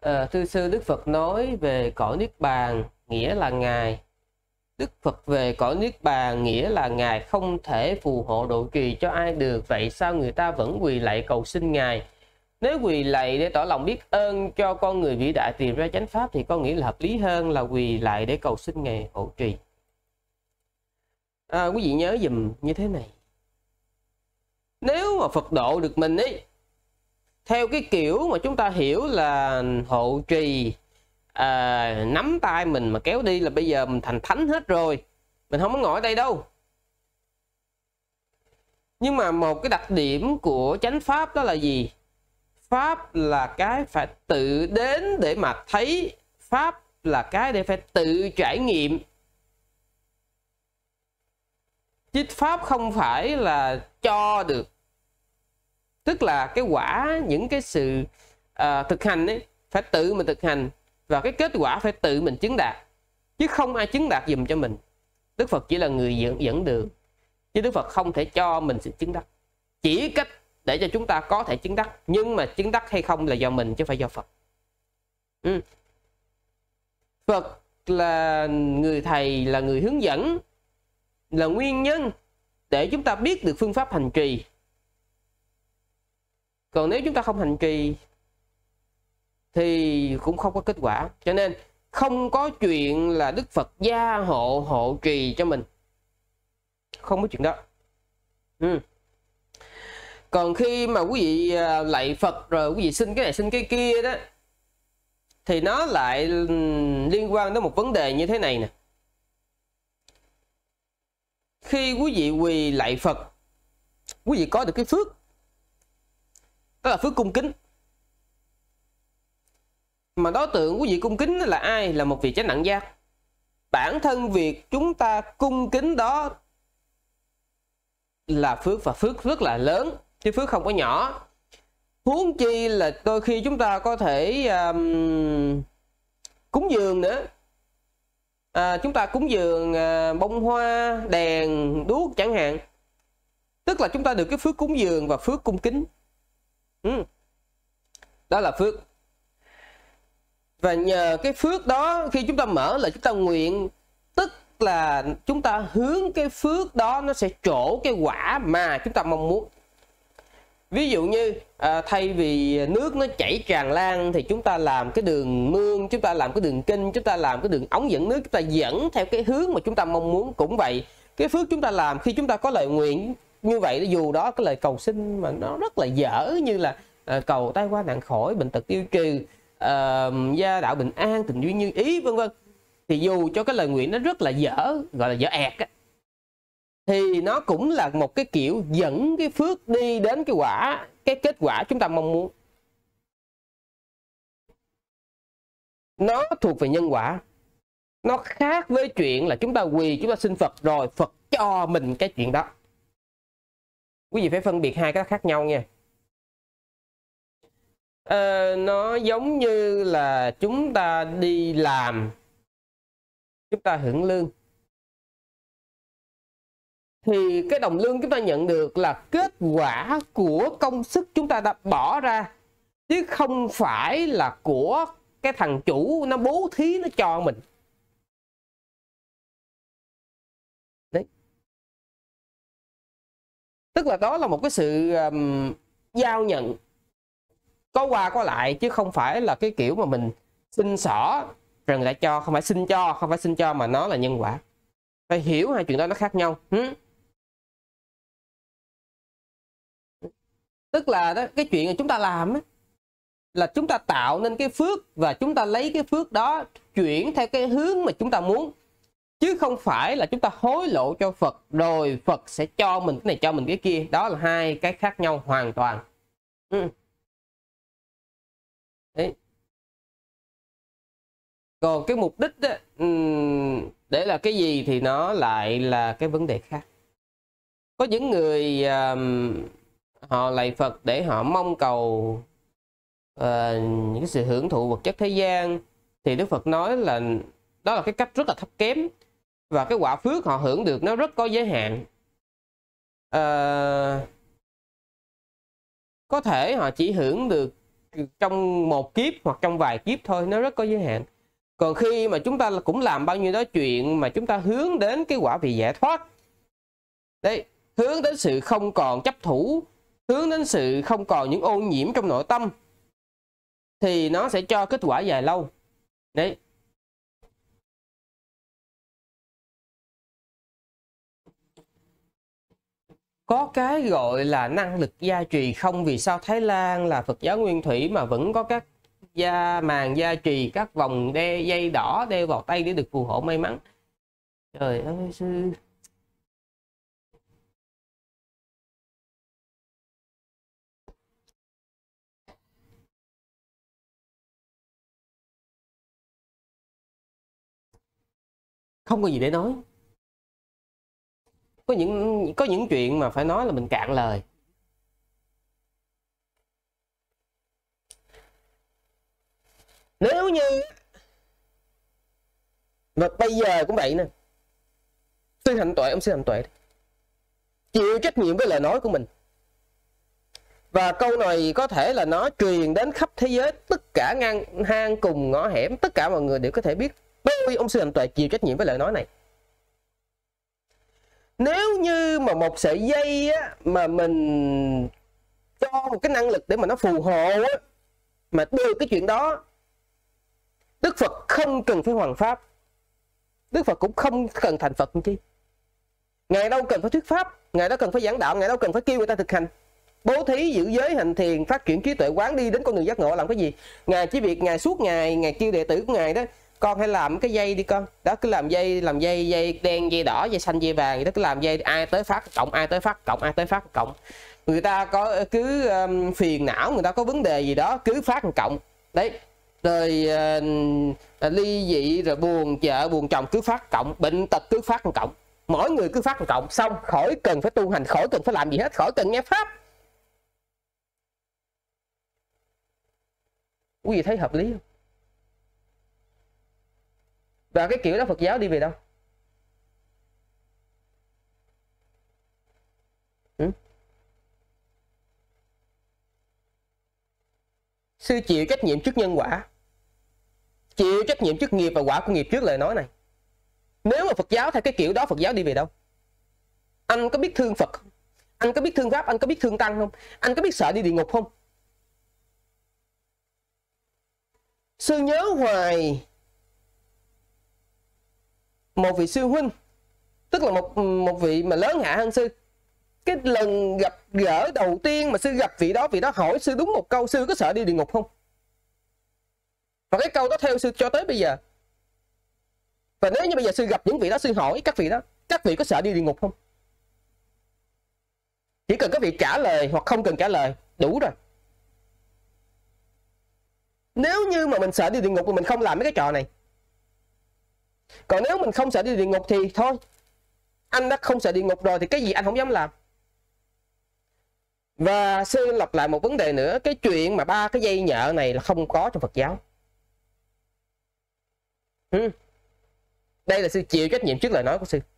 Thưa sư, Đức Phật nói về cõi Niết Bàn nghĩa là Ngài. Đức Phật về cõi Niết Bàn nghĩa là Ngài không thể phù hộ độ trì cho ai được. Vậy sao người ta vẫn quỳ lạy cầu xin Ngài? Nếu quỳ lạy để tỏ lòng biết ơn cho con người vĩ đại tìm ra chánh pháp thì con nghĩ là hợp lý hơn là quỳ lạy để cầu xin Ngài hộ trì. Quý vị nhớ dùm như thế này. Nếu mà Phật độ được mình ấy, theo cái kiểu mà chúng ta hiểu là hộ trì, nắm tay mình mà kéo đi là bây giờ mình thành thánh hết rồi, mình không có ngồi ở đây đâu. Nhưng mà một cái đặc điểm của chánh pháp đó là gì? Pháp là cái phải tự đến để mà thấy, pháp là cái để phải tự trải nghiệm. Chứ pháp không phải là cho được. Tức là cái quả, những cái sự thực hành ấy, phải tự mình thực hành. Và cái kết quả phải tự mình chứng đạt. Chứ không ai chứng đạt dùm cho mình. Đức Phật chỉ là người dẫn đường. Chứ Đức Phật không thể cho mình sự chứng đắc. Chỉ cách để cho chúng ta có thể chứng đắc. Nhưng mà chứng đắc hay không là do mình chứ không phải do Phật. Phật là người thầy, là người hướng dẫn, là nguyên nhân để chúng ta biết được phương pháp hành trì. Còn nếu chúng ta không hành trì thì cũng không có kết quả. Cho nên không có chuyện là Đức Phật gia hộ trì cho mình. Không có chuyện đó. Còn khi mà quý vị lạy Phật rồi quý vị xin cái này xin cái kia đó, thì nó lại liên quan đến một vấn đề như thế này nè. Khi quý vị quỳ lạy Phật, quý vị có được cái phước, đó là phước cung kính. Mà đối tượng quý vị cung kính là ai? Là một vị chánh đẳng giác. Bản thân việc chúng ta cung kính đó là phước, và phước rất là lớn, chứ phước không có nhỏ. Huống chi là đôi khi chúng ta có thể cúng dường nữa. Chúng ta cúng dường bông hoa, đèn, đuốc chẳng hạn. Tức là chúng ta được cái phước cúng dường và phước cung kính. Đó là phước. Và nhờ cái phước đó, khi chúng ta mở là chúng ta nguyện, tức là chúng ta hướng cái phước đó nó sẽ trổ cái quả mà chúng ta mong muốn. Ví dụ như thay vì nước nó chảy tràn lan thì chúng ta làm cái đường mương, chúng ta làm cái đường kênh, chúng ta làm cái đường ống dẫn nước, chúng ta dẫn theo cái hướng mà chúng ta mong muốn. Cũng vậy, cái phước chúng ta làm khi chúng ta có lời nguyện như vậy, dù đó cái lời cầu xin mà nó rất là dở, như là cầu tai qua nạn khỏi, bệnh tật tiêu trừ, gia đạo bình an, tình duyên như ý, vân vân, thì dù cho cái lời nguyện nó rất là dở, gọi là dở ẹt á, thì nó cũng là một cái kiểu dẫn cái phước đi đến cái quả, cái kết quả chúng ta mong muốn. Nó thuộc về nhân quả. Nó khác với chuyện là chúng ta quỳ, chúng ta xin Phật rồi Phật cho mình cái chuyện đó. Quý vị phải phân biệt hai cái khác nhau nha. Nó giống như là chúng ta đi làm, chúng ta hưởng lương, thì cái đồng lương chúng ta nhận được là kết quả của công sức chúng ta đã bỏ ra, chứ không phải là của cái thằng chủ nó bố thí nó cho mình. Đấy. Tức là đó là một cái sự giao nhận, có qua có lại, chứ không phải là cái kiểu mà mình xin xỏ rồi người ta cho. Không phải xin cho, không phải xin cho, mà nó là nhân quả. Phải hiểu hai chuyện đó nó khác nhau. Tức là đó, cái chuyện mà chúng ta làm á, là chúng ta tạo nên cái phước, và chúng ta lấy cái phước đó chuyển theo cái hướng mà chúng ta muốn, chứ không phải là chúng ta hối lộ cho Phật rồi Phật sẽ cho mình cái này, cho mình cái kia. Đó là hai cái khác nhau hoàn toàn. Đấy. Còn cái mục đích đó, để là cái gì thì nó lại là cái vấn đề khác. Có những người họ lạy Phật để họ mong cầu những cái sự hưởng thụ vật chất thế gian, thì Đức Phật nói là đó là cái cách rất là thấp kém, và cái quả phước họ hưởng được nó rất có giới hạn. Có thể họ chỉ hưởng được trong một kiếp hoặc trong vài kiếp thôi, nó rất có giới hạn. Còn khi mà chúng ta cũng làm bao nhiêu đó chuyện mà chúng ta hướng đến cái quả vị giải thoát đấy, hướng đến sự không còn chấp thủ, hướng đến sự không còn những ô nhiễm trong nội tâm, thì nó sẽ cho kết quả dài lâu đấy. Có cái gọi là năng lực gia trì không? Vì sao Thái Lan là Phật giáo nguyên thủy mà vẫn có các màn gia trì, các vòng dây đỏ đeo vào tay để được phù hộ may mắn? Trời ơi sư, không có gì để nói. Có những chuyện mà phải nói là mình cạn lời. Nếu như và bây giờ cũng vậy nè, sư Hạnh Tuệ, ông sư Hạnh Tuệ chịu trách nhiệm với lời nói của mình. Và câu này có thể là nó truyền đến khắp thế giới, tất cả hang cùng ngõ hẻm, tất cả mọi người đều có thể biết ông sư Hạnh Tuệ chịu trách nhiệm với lời nói này. Nếu như mà một sợi dây á, mà mình cho một cái năng lực để mà nó phù hộ á, mà được cái chuyện đó, Đức Phật không cần phải hoằng pháp, Đức Phật cũng không cần thành Phật chi. Ngài đâu cần phải thuyết pháp, Ngài đâu cần phải giảng đạo, Ngài đâu cần phải kêu người ta thực hành bố thí, giữ giới, hành thiền, phát triển trí tuệ quán, đi đến con đường giác ngộ làm cái gì. Ngài chỉ việc Ngài suốt ngày Ngài kêu đệ tử của Ngài đó, con hãy làm cái dây đi con, đó cứ làm dây đen, dây đỏ, dây xanh, dây vàng, đó cứ làm dây, ai tới phát cộng, ai tới phát cộng, ai tới phát cộng. Người ta có cứ phiền não, người ta có vấn đề gì đó cứ phát cộng đấy, rồi ly dị, rồi buồn vợ buồn chồng cứ phát cộng, bệnh tật cứ phát cộng, mỗi người cứ phát cộng, xong khỏi cần phải tu hành, khỏi cần phải làm gì hết, khỏi cần nghe pháp. Quý vị thấy hợp lý không? Và cái kiểu đó Phật giáo đi về đâu? Sư chịu trách nhiệm trước nhân quả, chịu trách nhiệm trước nghiệp và quả của nghiệp trước lời nói này. Nếu mà Phật giáo theo cái kiểu đó, Phật giáo đi về đâu? Anh có biết thương Phật không? Anh có biết thương pháp? Anh có biết thương tăng không? Anh có biết sợ đi địa ngục không? Sư nhớ hoài một vị sư huynh, tức là một vị mà lớn hạ hơn sư. Cái lần gặp gỡ đầu tiên mà sư gặp vị đó hỏi sư đúng một câu: sư có sợ đi địa ngục không? Và cái câu đó theo sư cho tới bây giờ. Và nếu như bây giờ sư gặp những vị đó, sư hỏi các vị đó: các vị có sợ đi địa ngục không? Chỉ cần các vị trả lời hoặc không cần trả lời đủ rồi. Nếu như mà mình sợ đi địa ngục thì mình không làm mấy cái trò này. Còn nếu mình không sợ đi địa ngục thì thôi, anh đã không sợ địa ngục rồi thì cái gì anh không dám làm. Và sư lặp lại một vấn đề nữa, cái chuyện mà 3 cái dây nhợ này là không có trong Phật giáo. Đây là sư chịu trách nhiệm trước lời nói của sư.